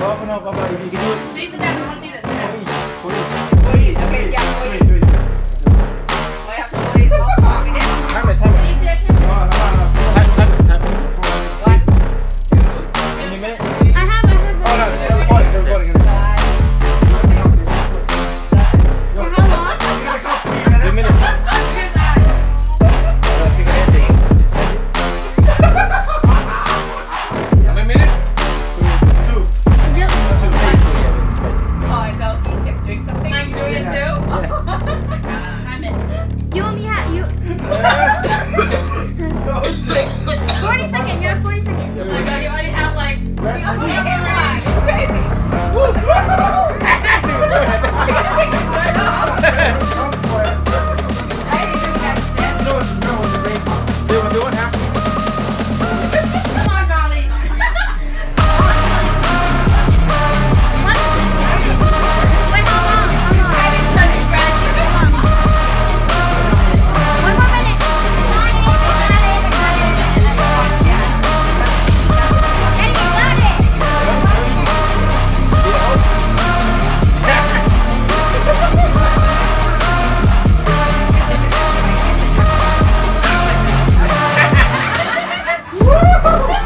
No, Papa, you can do it. Jason, Dad, I want to see this. For each. Okay, yeah, for each. I have to play it. Time it. So you see that too? No. Time it. What? Any minute? I have. Oh, no, they're recording. For how long? 3 minutes. How many minutes? 2. Yep. Oh, so he can drink something. I'm doing it too? I'm in. You only have 40 seconds. You have 40 seconds. Oh my god, you already have like... Okay, Come on, Molly. Wait, how long? One more minute. Eddie, you got it. Woo!